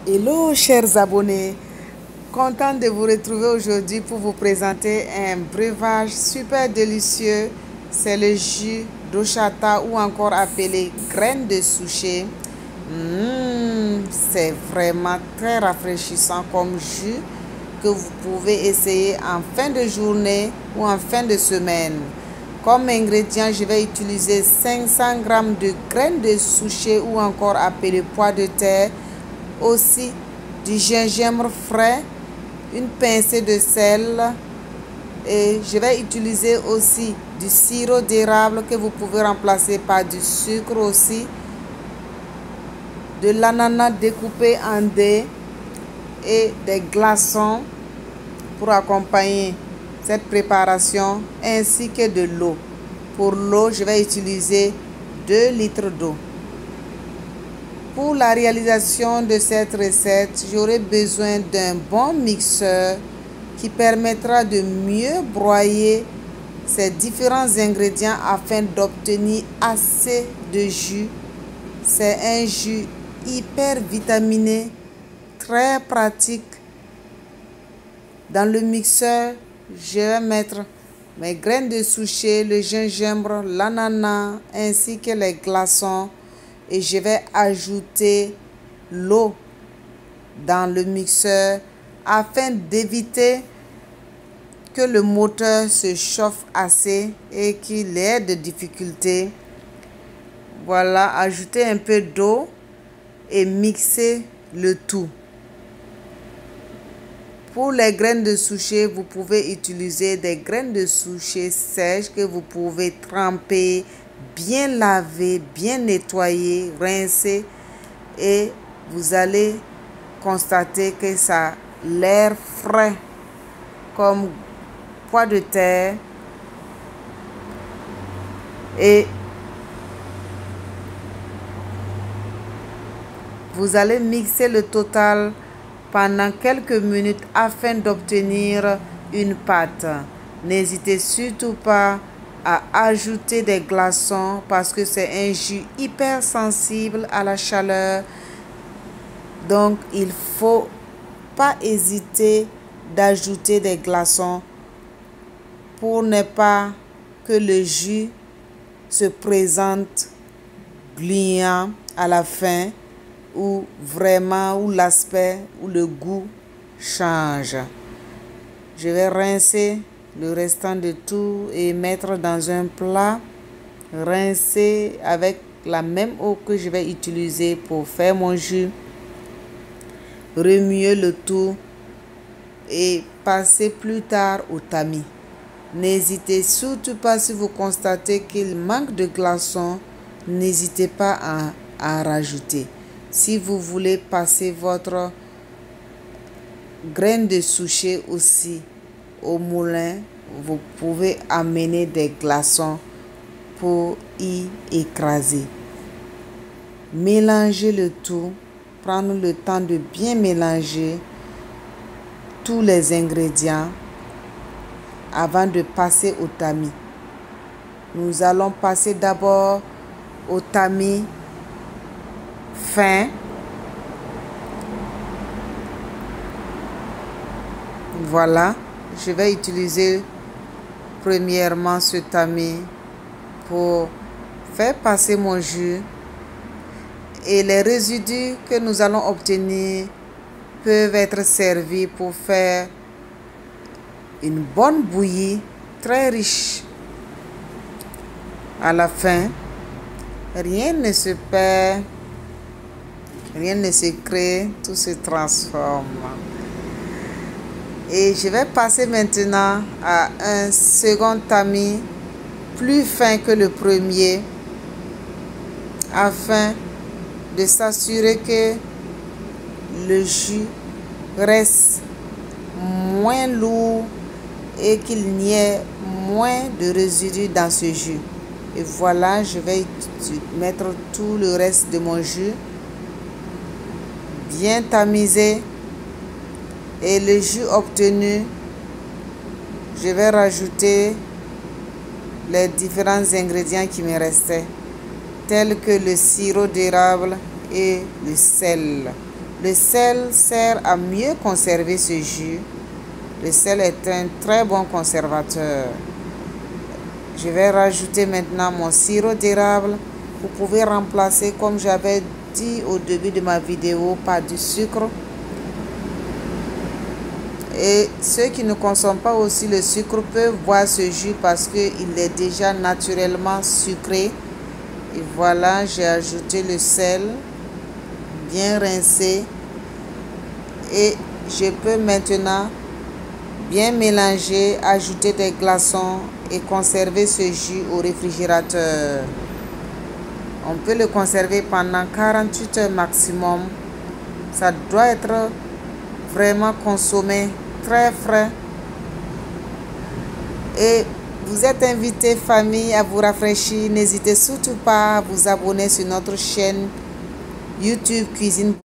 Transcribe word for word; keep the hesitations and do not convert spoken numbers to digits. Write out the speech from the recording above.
Hello chers abonnés, content de vous retrouver aujourd'hui pour vous présenter un breuvage super délicieux. C'est le jus d'Ochata ou encore appelé graines de souchet. Mmh, c'est vraiment très rafraîchissant comme jus que vous pouvez essayer en fin de journée ou en fin de semaine. Comme ingrédient, je vais utiliser cinq cents grammes de graines de souchet ou encore appelé pois de terre. Aussi du gingembre frais, une pincée de sel et je vais utiliser aussi du sirop d'érable que vous pouvez remplacer par du sucre aussi, de l'ananas découpé en dés et des glaçons pour accompagner cette préparation ainsi que de l'eau. Pour l'eau, je vais utiliser deux litres d'eau. Pour la réalisation de cette recette, j'aurai besoin d'un bon mixeur qui permettra de mieux broyer ces différents ingrédients afin d'obtenir assez de jus. C'est un jus hyper vitaminé, très pratique. Dans le mixeur, je vais mettre mes graines de souchet, le gingembre, l'ananas ainsi que les glaçons. Et je vais ajouter l'eau dans le mixeur afin d'éviter que le moteur se chauffe assez et qu'il ait de difficultés. Voilà, ajouter un peu d'eau et mixer le tout. Pour les graines de souchet, vous pouvez utiliser des graines de souchet sèches que vous pouvez tremper, bien laver, bien nettoyer, rincer et vous allez constater que ça a l'air frais comme pois de terre. Et vous allez mixer le total pendant quelques minutes afin d'obtenir une pâte. N'hésitez surtout pas à ajouter des glaçons parce que c'est un jus hyper sensible à la chaleur. Donc, il ne faut pas hésiter d'ajouter des glaçons pour ne pas que le jus se présente gluant à la fin ou vraiment où l'aspect ou le goût change. Je vais rincer le restant de tout et mettre dans un plat, rincer avec la même eau que je vais utiliser pour faire mon jus, remuer le tout et passer plus tard au tamis. N'hésitez surtout pas, si vous constatez qu'il manque de glaçons, n'hésitez pas à, à en rajouter. Si vous voulez passer votre graine de souchet aussi au moulin, vous pouvez amener des glaçons pour y écraser. Mélangez le tout, prendre le temps de bien mélanger tous les ingrédients avant de passer au tamis. Nous allons passer d'abord au tamis fin. Voilà, je vais utiliser premièrement ce tamis pour faire passer mon jus et les résidus que nous allons obtenir peuvent être servis pour faire une bonne bouillie très riche. À la fin, rien ne se perd, rien ne se crée, tout se transforme. Et je vais passer maintenant à un second tamis plus fin que le premier afin de s'assurer que le jus reste moins lourd et qu'il n'y ait moins de résidus dans ce jus. Et voilà, je vais mettre tout le reste de mon jus bien tamisé. Et le jus obtenu, je vais rajouter les différents ingrédients qui me restaient, tels que le sirop d'érable et le sel. Le sel sert à mieux conserver ce jus. Le sel est un très bon conservateur. Je vais rajouter maintenant mon sirop d'érable. Vous pouvez remplacer, comme j'avais dit au début de ma vidéo, par du sucre. Et ceux qui ne consomment pas aussi le sucre peuvent boire ce jus parce qu'il est déjà naturellement sucré. Et voilà, j'ai ajouté le sel, bien rincé. Et je peux maintenant bien mélanger, ajouter des glaçons et conserver ce jus au réfrigérateur. On peut le conserver pendant quarante-huit heures maximum. Ça doit être vraiment consommé très frais. Et vous êtes invité, famille, à vous rafraîchir. N'hésitez surtout pas à vous abonner sur notre chaîne YouTube Cuisine.